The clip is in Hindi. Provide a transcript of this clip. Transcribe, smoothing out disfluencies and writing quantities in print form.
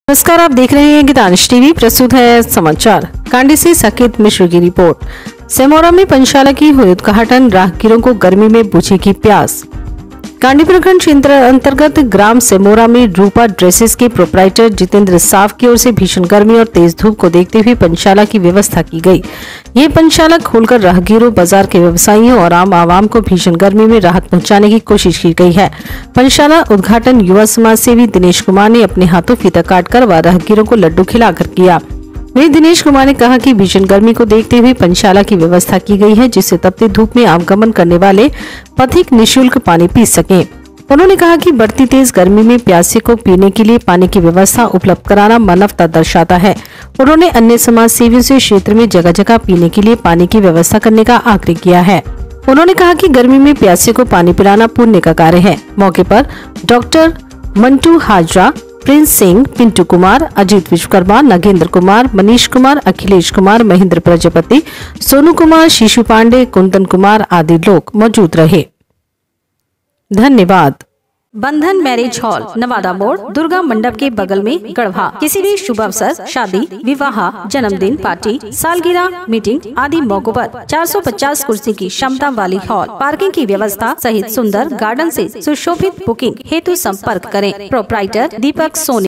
नमस्कार, आप देख रहे हैं गीतांश टीवी। प्रस्तुत है समाचार। कांडी से साकेत मिश्र की रिपोर्ट। सेमोरा में पंचशाला की हुई उद्घाटन, राहगीरों को गर्मी में बुझेगी प्यास। कांडी प्रखंड क्षेत्र अंतर्गत ग्राम सेमोरा में रूपा ड्रेसेस के प्रोप्राइटर जितेंद्र साफ की ओर से भीषण गर्मी और तेज धूप को देखते हुए पंचशाला की व्यवस्था की गई। ये पंचशाला खोलकर राहगीरों, बाजार के व्यवसायियों और आम आवाम को भीषण गर्मी में राहत पहुंचाने की कोशिश की गई है। पंचशाला उद्घाटन युवा समाज सेवी दिनेश कुमार ने अपने हाथों फीता काटकर व राहगीरों को लड्डू खिलाकर किया। वहीं दिनेश कुमार ने कहा कि भीषण गर्मी को देखते हुए पंचशाला की व्यवस्था की गई है, जिससे तपती धूप में आवागमन करने वाले पथिक निःशुल्क पानी पी सकें। उन्होंने कहा कि बढ़ती तेज गर्मी में प्यासे को पीने के लिए पानी की व्यवस्था उपलब्ध कराना मानवता दर्शाता है। उन्होंने अन्य समाज सेवियों से क्षेत्र में जगह जगह पीने के लिए पानी की व्यवस्था करने का आग्रह किया है। उन्होंने कहा कि गर्मी में प्यासे को पानी पिलाना पुण्य का कार्य है। मौके पर डॉक्टर मंटू हाजरा, प्रिंस सिंह, पिंटू कुमार, अजीत विश्वकर्मा, नगेंद्र कुमार, मनीष कुमार, अखिलेश कुमार, महेंद्र प्रजापति, सोनू कुमार, शिशु पांडे, कुंदन कुमार आदि लोग मौजूद रहे। धन्यवाद। बंधन मैरिज हॉल, नवादा मोड़, दुर्गा मंडप के बगल में, गढ़वा। किसी भी शुभ अवसर, शादी, विवाह, जन्मदिन पार्टी, सालगिरह, मीटिंग आदि मौकों पर 450 कुर्सी की क्षमता वाली हॉल, पार्किंग की व्यवस्था सहित सुंदर गार्डन से सुशोभित। बुकिंग हेतु संपर्क करें। प्रोप्राइटर दीपक सोनी।